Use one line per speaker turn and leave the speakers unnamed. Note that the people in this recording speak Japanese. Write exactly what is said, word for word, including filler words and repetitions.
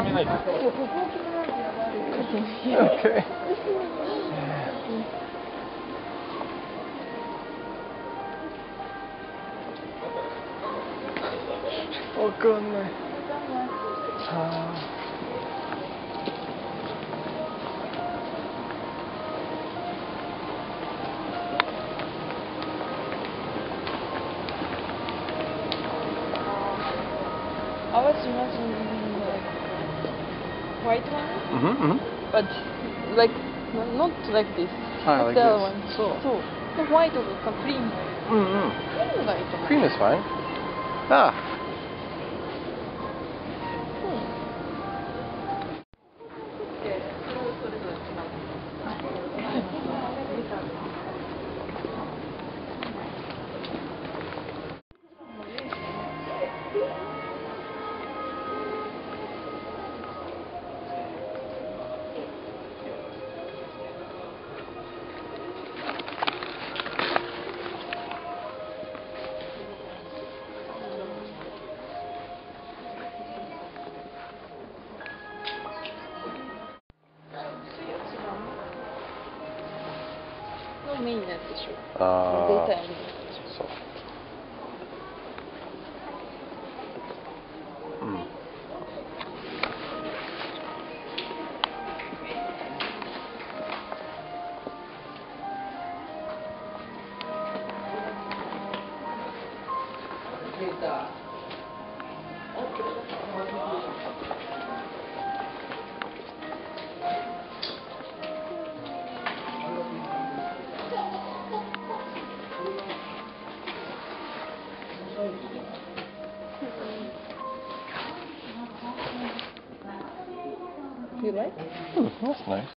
めないと。
Okay. わかんない。あー。
I was imagining like white one,
Mm-hmm, mm-hmm.
but like n- not like this.
Ah,
not
like
the other
this.
one.
So.
そう。でホワイトとかクリーム。
Mm-hmm.
クリームがいいと思う。
Green is fine. Ah.
のメインのやつでしょ。
あー。
データやるのやつでしょ。
そう。うん。
Do you like?
Hmm, that's nice.